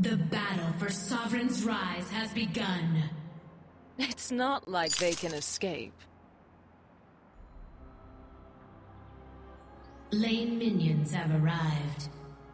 The battle for Sovereign's Rise has begun. It's not like they can escape. Lane minions have arrived.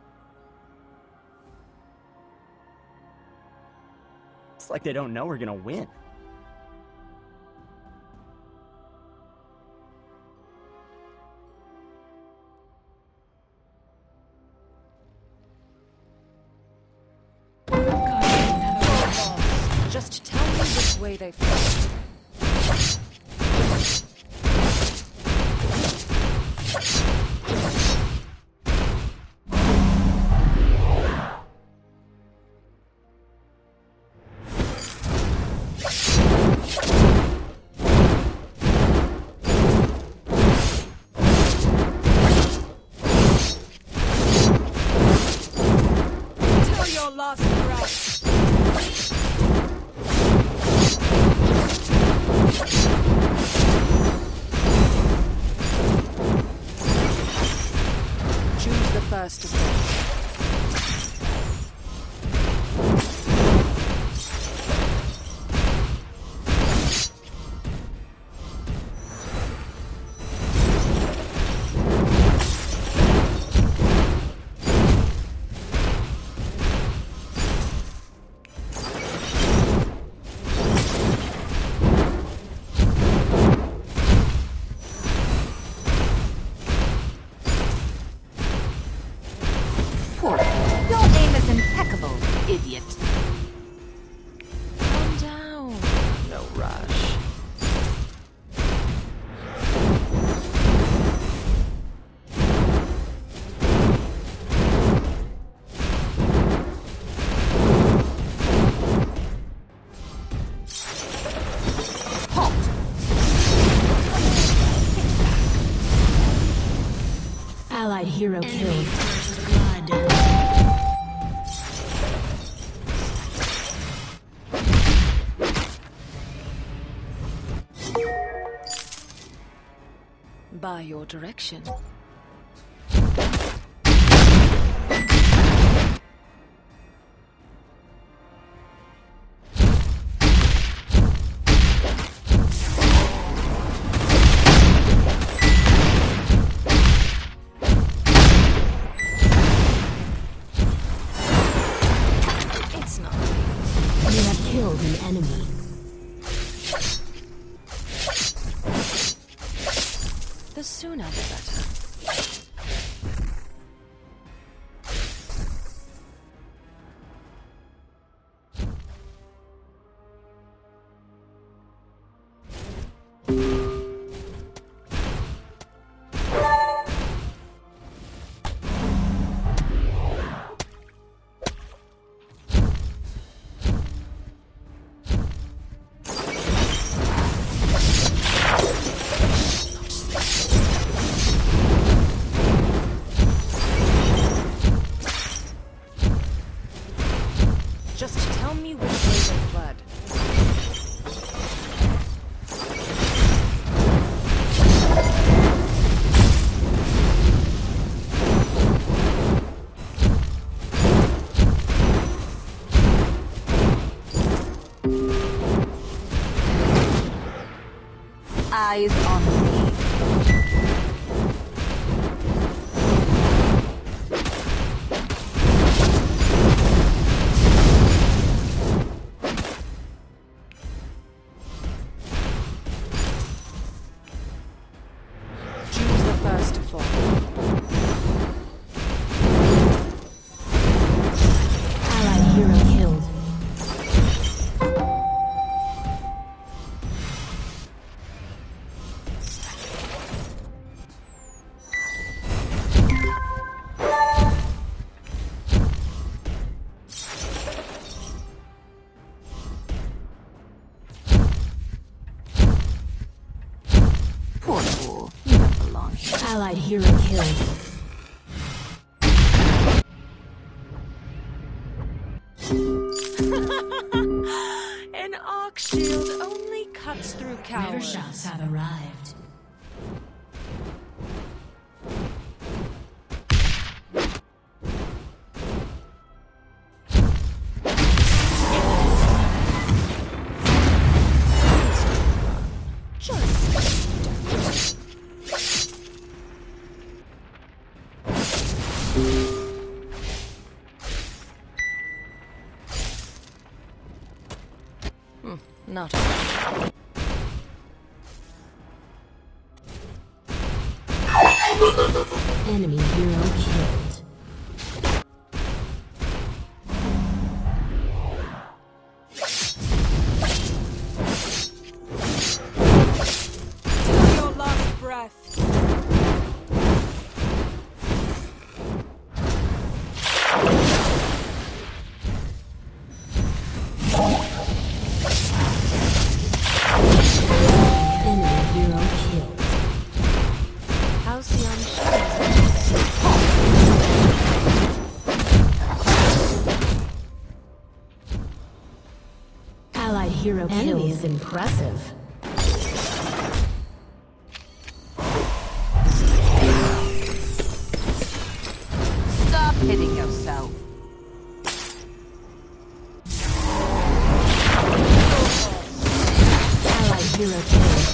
It's like they don't know we're gonna win. Just tell me which way they fought. Till your last breath. Choose the first to fall. Your aim is impeccable, idiot. Calm down. No rush. Allied hero killed. By your direction. It's not. You have killed an enemy. The sooner the better. Just tell me which way they fled. Eyes on me. Choose the first to fall. Allied hero killed. Poor fool. You don't belong here. Allied hero killed. An arc shield only cuts through River cowards. shots have arrived. Not Enemy hero killed. your last breath. Enemy hero killed. Halcyon Shadows. Allied hero killed. Enemy is impressive. Stop hitting yourself. Allied hero killed.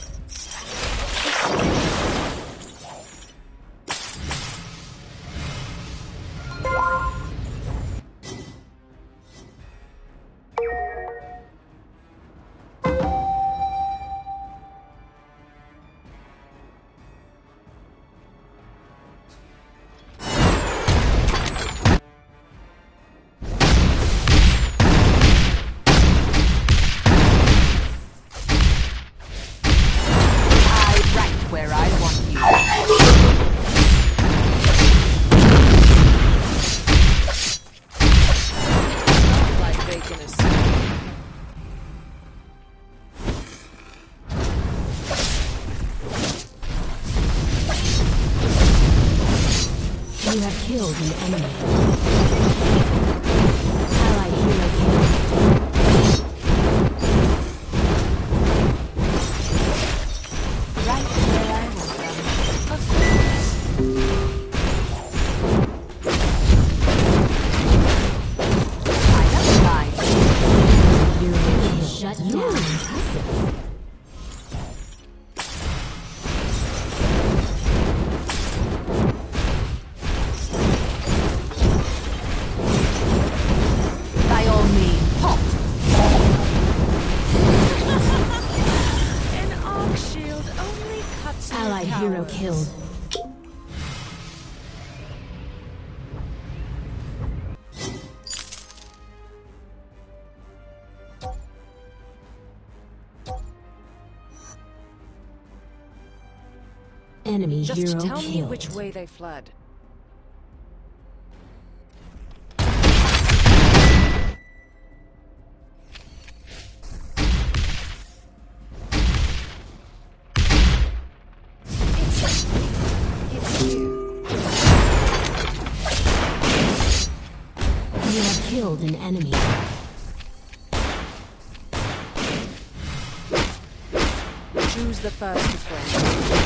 Where I want you. Not like bacon is. You have killed an enemy. Allied hero killed. Right where I want them. Of course. I have time. Hero killed. Shut down. Impressive. By all means, halt. An arc shield only cuts through Allied hero cowards. killed. Enemy Just hero tell me killed. which way they fled. It's you. You have killed an enemy. Choose the first to friend.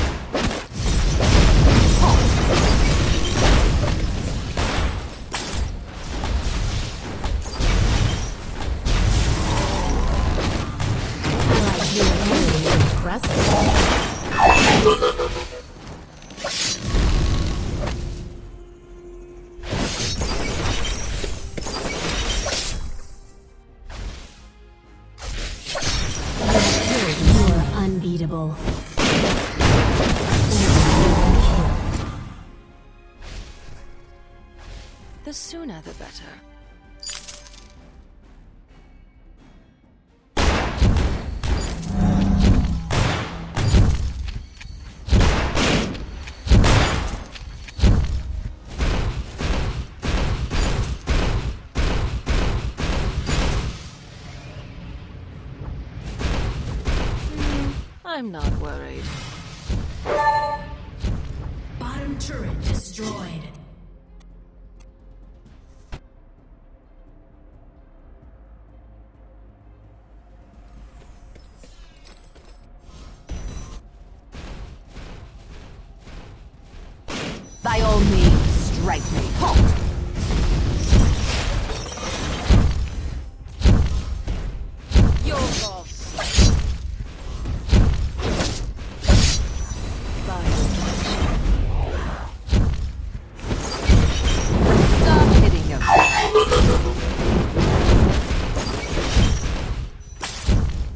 Allied hero killed is impressive. You are unbeatable. Enemy killed. The sooner the better. I'm not worried. Bottom turret destroyed. By all means, strike me. Halt. Your loss. Stop hitting yourself.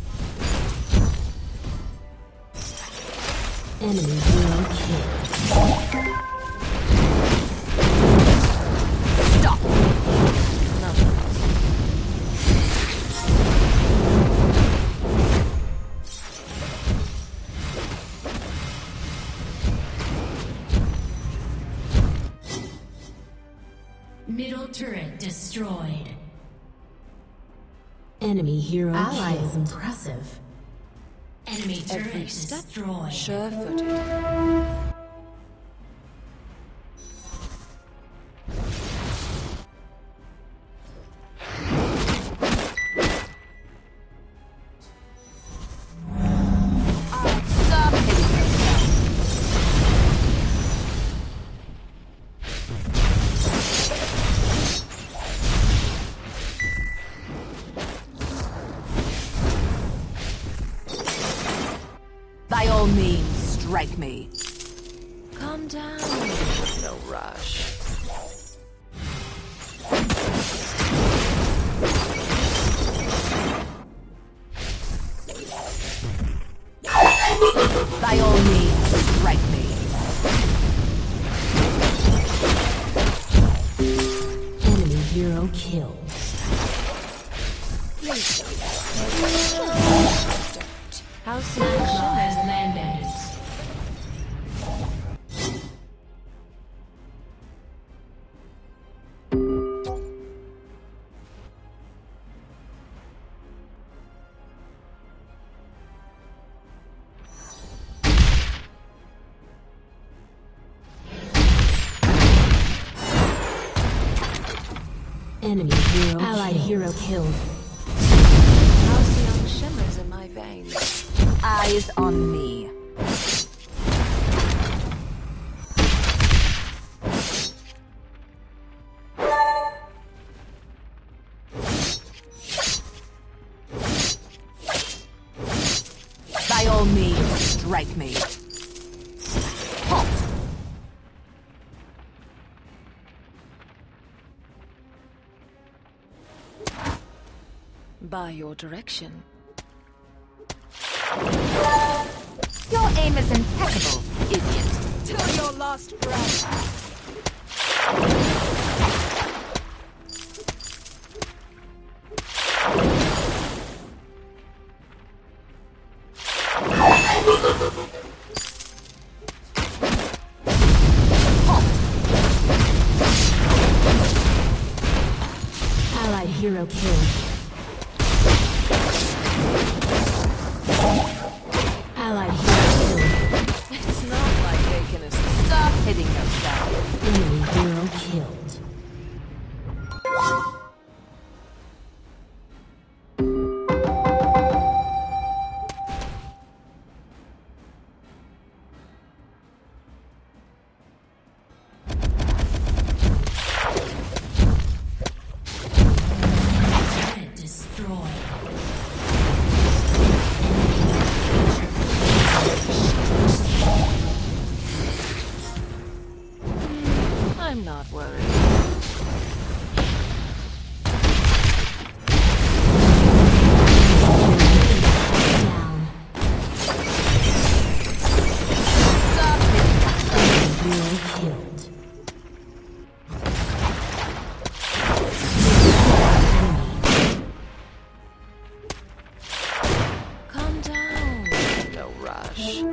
Middle turret destroyed. Enemy hero Ally killed. is impressive. Enemy turret Every step destroyed. sure-footed. Stop hitting yourself. By all means, strike me. Calm down. No rush. By all means, strike me. Enemy hero killed. House Claw action. has landed. Enemy hero Allied hero killed. Halcyon shimmers in my veins. Eyes on me. By all means, strike me. Halt! By your direction. Your aim is impeccable, idiot. Till your last breath. Allied hero killed. Allied hero killed. It's not like they can escape. Stop hitting yourself. Enemy hero killed. Turret destroyed. I'm not worried. Down. Stop hitting yourself. Hero killed. Calm down. No rush.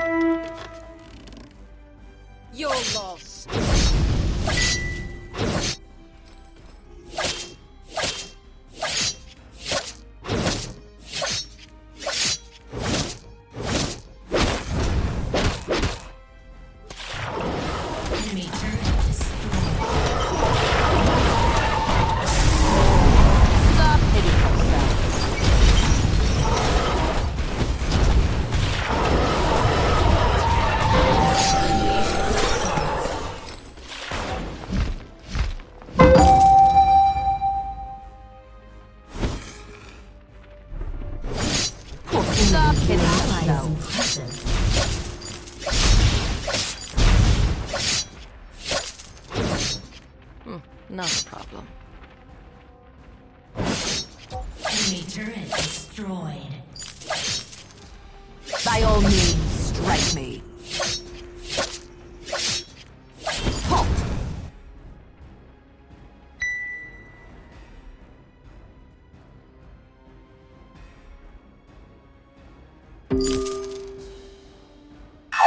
You're lost. Enemy turret destroyed. Stop hitting yourself. Stop hitting Ally is yourself. impressive. Not a problem. Enemy turret destroyed. By all means, strike me. Halt!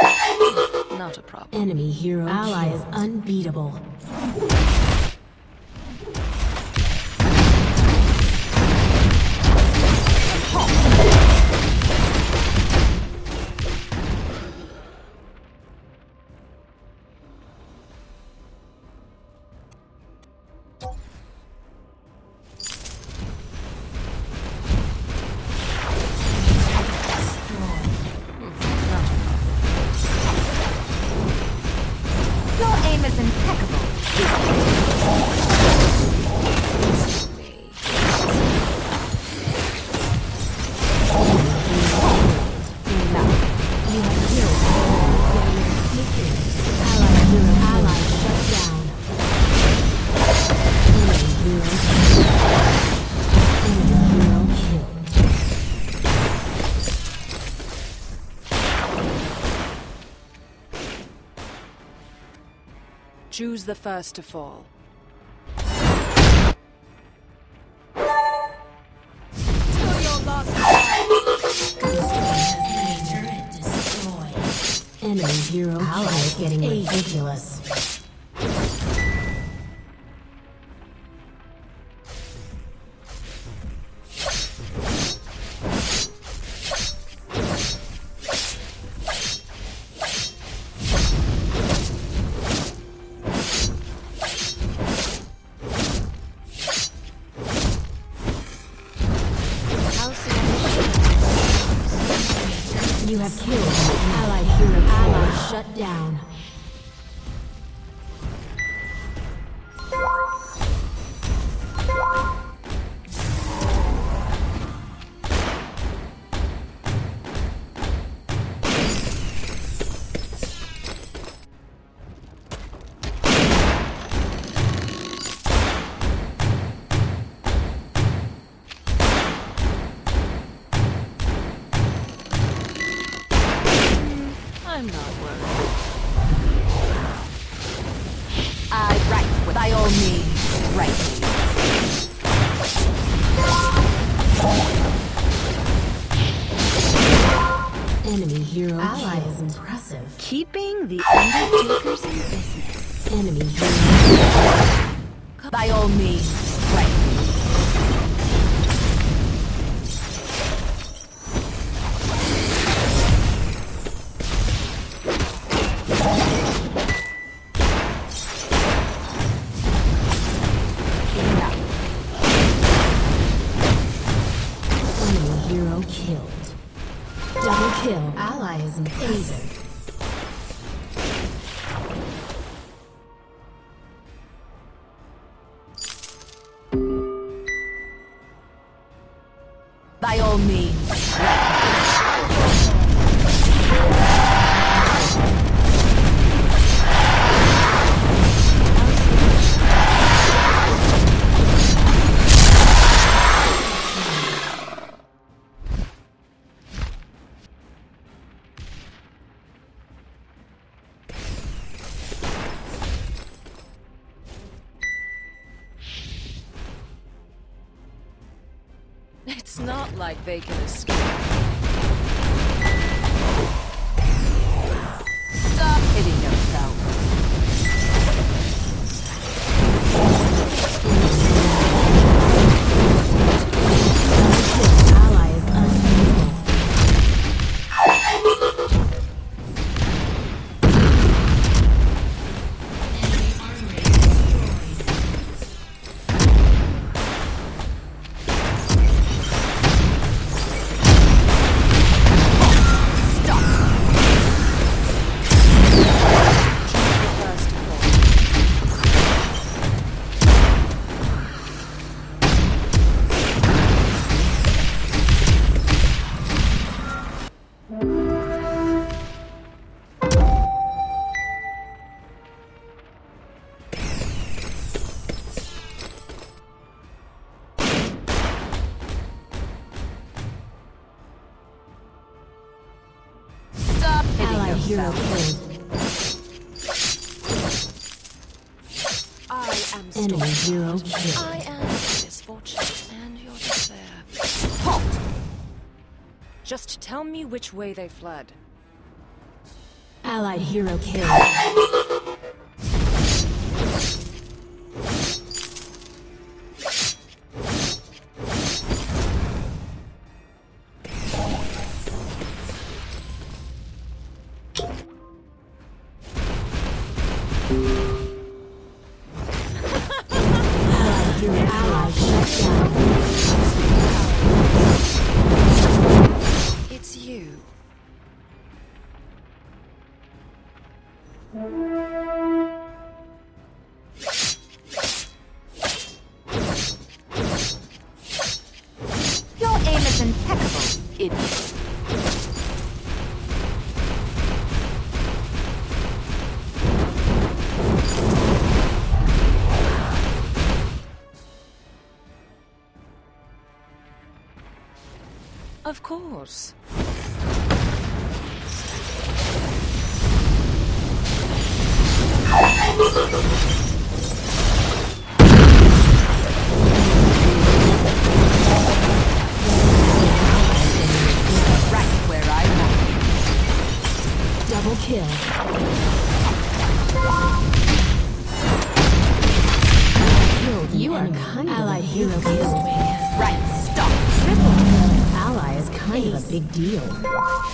Not a problem. Enemy hero ally is unbeatable. aim is impeccable. You have killed. Ally shut down. Hero killed. Choose the first to fall. Till your last Turret destroyed. Enemy hero ally is getting ridiculous. You have killed an allied hero. Ally shut down. I'm not worried. Right, by all means, right. Enemy hero ally is impressive. Keeping the Undertakers in business. Enemy hero. By all means, right. Hero killed. Double kill. Ally is impressive. By all means. It's not like they can escape. Stop hitting yourself. Ally is unbeatable. Enemy armory destroyed. Allied hero killed. I am Enemy hero Stormheart. killed. I am your misfortune and your despair. Halt! Just tell me which way they fled. Allied hero killed. Ally shut down. It's you. yours. Right where I want. Double kill. You are kind of a hero kill. Right, stop. Triple kill. Ally is kind of a big deal.